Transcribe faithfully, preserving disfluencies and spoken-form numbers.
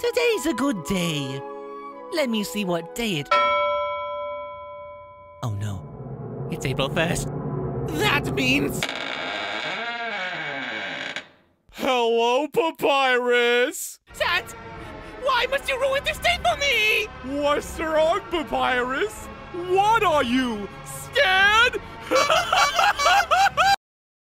Today's a good day. Let me see what day it... Oh no, it's April first. That means... Hello, Papyrus! Sans, why must you ruin this day for me? What's wrong, Papyrus? What are you, scared?